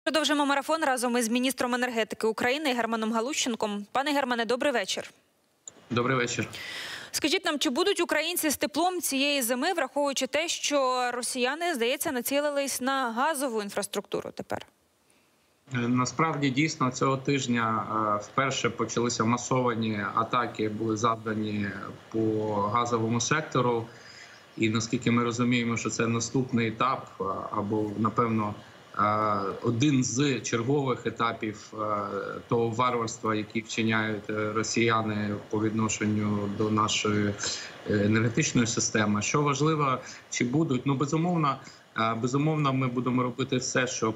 Продовжуємо марафон разом із міністром енергетики України Германом Галущенком. Пане Германе, добрий вечір. Добрий вечір. Скажіть нам, чи будуть українці з теплом цієї зими, враховуючи те, що росіяни, здається, націлились на газову інфраструктуру тепер? Насправді, дійсно, цього тижня вперше почалися масовані атаки, були завдані по газовому сектору. І наскільки ми розуміємо, що це наступний етап, або, напевно, один з чергових етапів того варварства, які вчиняють росіяни по відношенню до нашої енергетичної системи. Що важливо, чи будуть? Ну, безумовно, ми будемо робити все, щоб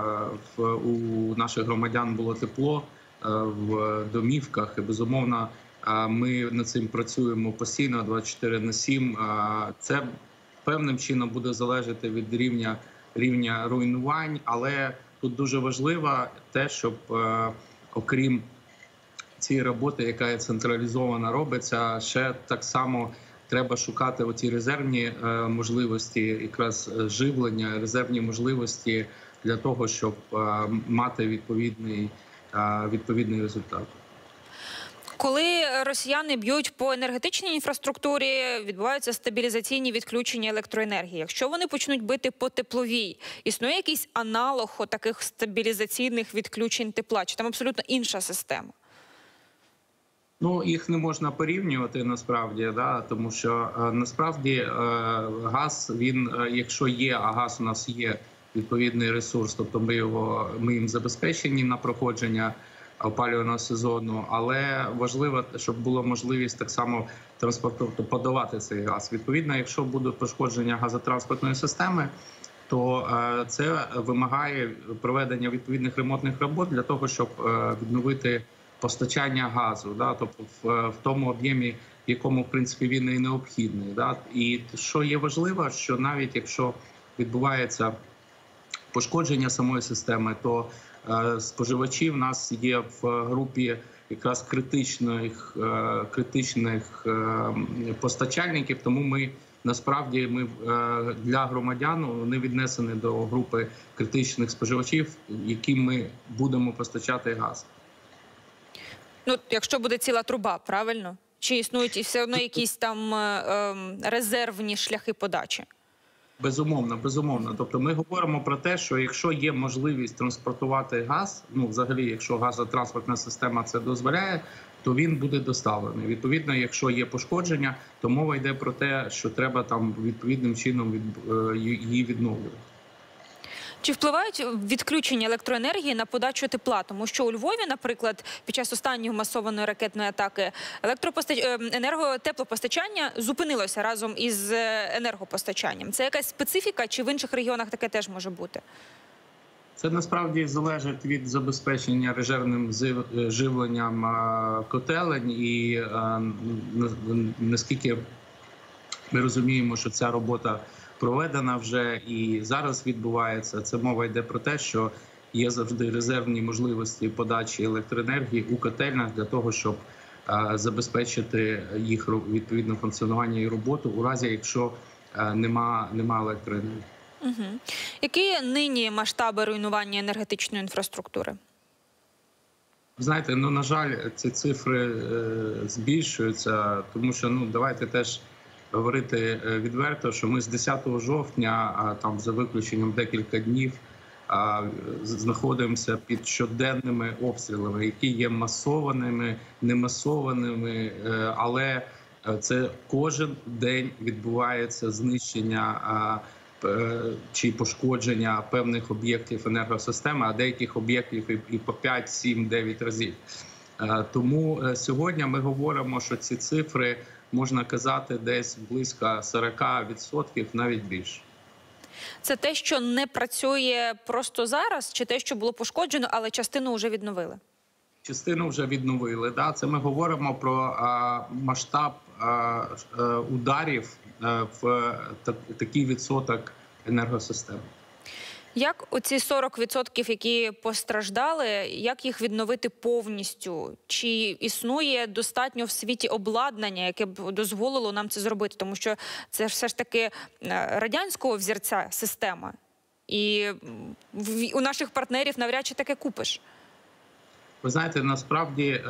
у наших громадян було тепло в домівках. І, безумовно, ми над цим працюємо постійно, 24/7. Це певним чином буде залежати від рівня руйнувань, але тут дуже важливо те, щоб окрім цієї роботи, яка централізовано робиться, ще так само треба шукати оці резервні можливості, якраз живлення, резервні можливості для того, щоб мати відповідний результат. Коли росіяни б'ють по енергетичній інфраструктурі, відбуваються стабілізаційні відключення електроенергії. Якщо вони почнуть бити по тепловій, існує якийсь аналог таких стабілізаційних відключень тепла? Чи там абсолютно інша система? Ну, їх не можна порівнювати насправді, тому що насправді газ, він, якщо є, а газ у нас є відповідний ресурс, тобто ми їм забезпечені на проходження опалювального сезону, але важливо, щоб була можливість так само подавати цей газ. Відповідно, якщо буде пошкодження газотранспортної системи, то це вимагає проведення відповідних ремонтних робот для того, щоб відновити постачання газу, тобто в тому об'ємі, в якому, в принципі, він і необхідний. І що є важливо, що навіть якщо відбувається пошкодження самої системи, то споживачі в нас є в групі якраз критичних постачальників, тому ми для громадян вони віднесені до групи критичних споживачів, яким ми будемо постачати газ. Ну, якщо буде ціла труба, правильно? Чи існують і все одно якісь там резервні шляхи подачі? Безумовно. Тобто ми говоримо про те, що якщо є можливість транспортувати газ, взагалі, якщо газотранспортна система це дозволяє, то він буде доставлений. Відповідно, якщо є пошкодження, то мова йде про те, що треба там відповідним чином її відновлювати. Чи впливають відключення електроенергії на подачу тепла? Тому що у Львові, наприклад, під час останньої масованої ракетної атаки теплопостачання зупинилося разом із енергопостачанням. Це якась специфіка, чи в інших регіонах таке теж може бути? Це насправді залежить від забезпечення резервним живленням котелень, і наскільки ми розуміємо, що ця робота проведена вже і зараз відбувається. Це мова йде про те, що є завжди резервні можливості подачі електроенергії у котельнях для того, щоб забезпечити їх відповідне функціонування і роботу у разі, якщо нема електроенергії. Які нині масштаби руйнування енергетичної інфраструктури? Знаєте, на жаль, ці цифри збільшуються, тому що, давайте теж говорити відверто, що ми з 10 жовтня, там за виключенням декілька днів, знаходимося під щоденними обстрілами, які є масованими, немасованими, але це кожен день відбувається знищення чи пошкодження певних об'єктів енергосистеми, а деяких об'єктів і по 5, 7, 9 разів. Тому сьогодні ми говоримо, що ці цифри, можна казати, десь близько 40%, навіть більше. Це те, що не працює просто зараз, чи те, що було пошкоджено, але частину вже відновили? Частину вже відновили, Це ми говоримо про масштаб ударів в такий відсоток енергосистеми. Як оці 40%, які постраждали, як їх відновити повністю? Чи існує достатньо в світі обладнання, яке б дозволило нам це зробити? Тому що це все ж таки радянського взірця система. І у наших партнерів навряд чи таке купиш. Ви знаєте, насправді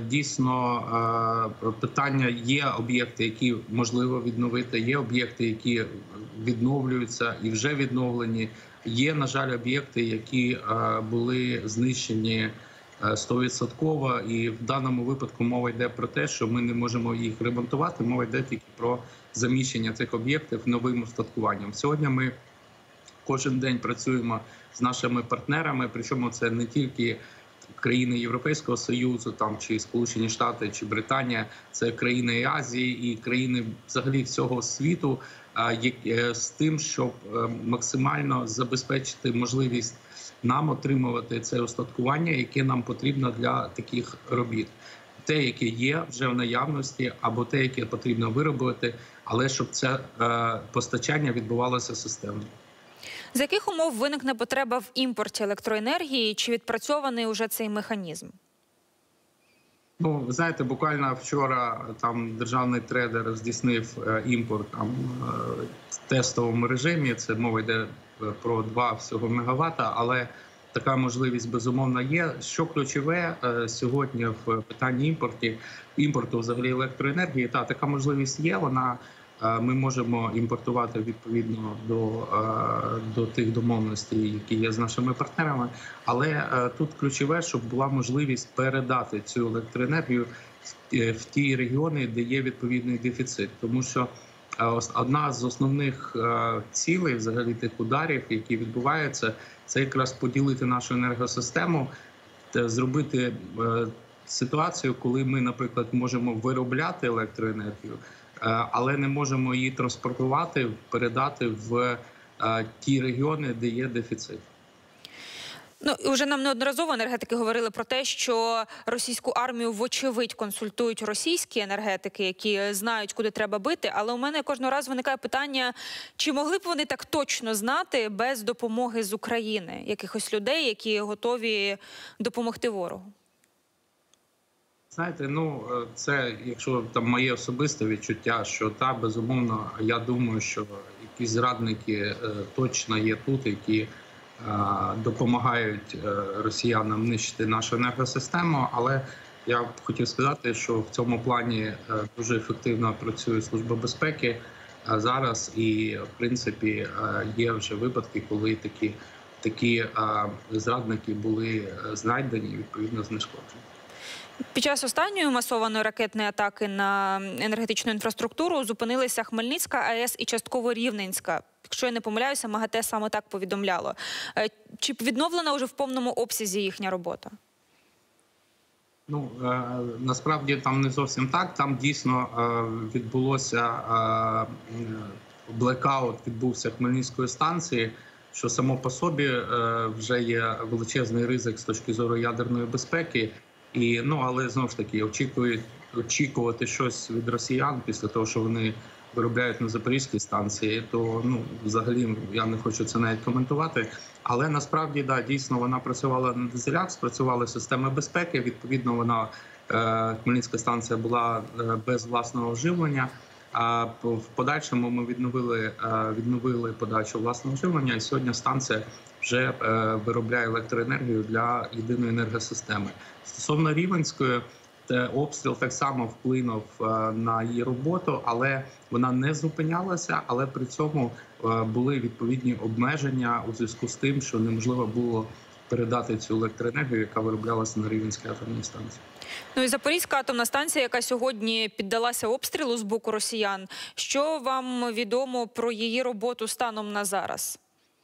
дійсно питання є об'єкти, які можливо відновити, є об'єкти, які відновлюються і вже відновлені. Є, на жаль, об'єкти, які були знищені 100%, і в даному випадку мова йде про те, що ми не можемо їх ремонтувати, мова йде тільки про заміщення цих об'єктів новим устаткуванням. Сьогодні ми кожен день працюємо з нашими партнерами, причому це не тільки країни Європейського Союзу, там чи Сполучені Штати, чи Британія, це країни Азії і країни взагалі всього світу, з тим, щоб максимально забезпечити можливість нам отримувати це устаткування, яке нам потрібно для таких робіт. Те, яке є вже в наявності, або те, яке потрібно виробити, але щоб це постачання відбувалося системно. За яких умов виникне потреба в імпорті електроенергії? Чи відпрацьований уже цей механізм? Ну, ви знаєте, буквально вчора там державний трейдер здійснив імпорт в тестовому режимі. Це мова йде про 2 всього мегаватта, але така можливість безумовно є. Що ключове сьогодні в питанні імпорту взагалі електроенергії? Така можливість є. Ми можемо імпортувати відповідно до тих домовленостей, які є з нашими партнерами. Але тут ключове, щоб була можливість передати цю електроенергію в ті регіони, де є відповідний дефіцит. Тому що одна з основних цілей, взагалі тих ударів, які відбуваються, це якраз поділити нашу енергосистему, зробити ситуацію, коли ми, наприклад, можемо виробляти електроенергію, але не можемо її транспортувати, передати в ті регіони, де є дефіцит. Ну, і вже нам неодноразово енергетики говорили про те, що російську армію вочевидь консультують російські енергетики, які знають, куди треба бити. Але у мене кожного разу виникає питання, чи могли б вони так точно знати без допомоги з України? Якихось людей, які готові допомогти ворогу? Знаєте, ну, це, якщо там моє особисте відчуття, що безумовно, я думаю, що якісь зрадники точно є тут, які допомагають росіянам нищити нашу енергосистему. Але я б хотів сказати, що в цьому плані дуже ефективно працює Служба безпеки зараз, і в принципі є вже випадки, коли такі зрадники були знайдені і відповідно знешкоджені. Під час останньої масованої ракетної атаки на енергетичну інфраструктуру зупинилися Хмельницька АЕС і частково Рівненська. Якщо я не помиляюся, МАГАТЕ саме так повідомляло. Чи відновлена вже в повному обсязі їхня робота? Ну, насправді там не зовсім так. Там дійсно відбулося блекаут, відбувся Хмельницької станції, що само по собі вже є величезний ризик з точки зору ядерної безпеки. Але знову ж таки очікувати щось від росіян після того, що вони виробляють на Запорізькій станції, то взагалі я не хочу це навіть коментувати. Але насправді дійсно вона працювала на дизелях, спрацювали системи безпеки. Відповідно, Хмельницька станція була без власного живлення. А в подальшому ми відновили подачу власного живлення, і сьогодні станція вже виробляє електроенергію для єдиної енергосистеми. Стосовно Рівненської, обстріл так само вплинув на її роботу, але вона не зупинялася, але при цьому були відповідні обмеження у зв'язку з тим, що неможливо було передати цю електроенергію, яка вироблялася на Рівненській атомній станції. Ну і Запорізька атомна станція, яка сьогодні піддалася обстрілу з боку росіян. Що вам відомо про її роботу станом на зараз?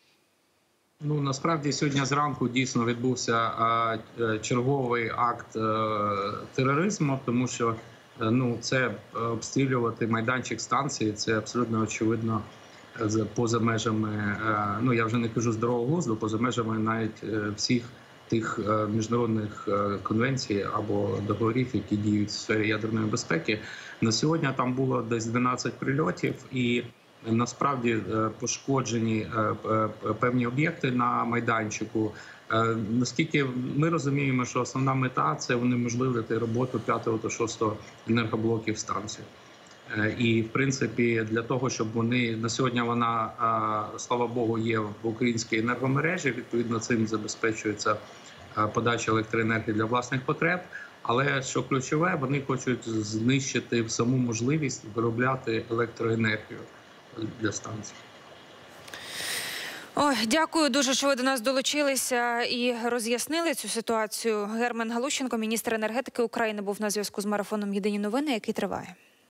Ну, насправді сьогодні зранку дійсно відбувся черговий акт тероризму, тому що це обстрілювати майданчик станції, це абсолютно очевидно поза межами, я вже не кажу здорового глузду, поза межами навіть всіх тих міжнародних конвенцій або договорів, які діють в сфері ядерної безпеки. На сьогодні там було десь 12 прильотів, і насправді пошкоджені певні об'єкти на майданчику. Наскільки ми розуміємо, що основна мета – це унеможливити роботу 5-го та 6-го енергоблоків станції. І, в принципі, для того, щоб вони на сьогодні вона, слава Богу, є в українській енергомережі. Відповідно, цим забезпечується подача електроенергії для власних потреб. Але що ключове, вони хочуть знищити саму можливість виробляти електроенергію для станцій. Ой, дякую дуже, що ви до нас долучилися і роз'яснили цю ситуацію. Герман Галущенко, міністр енергетики України, був на зв'язку з марафоном «Єдині новини», який триває.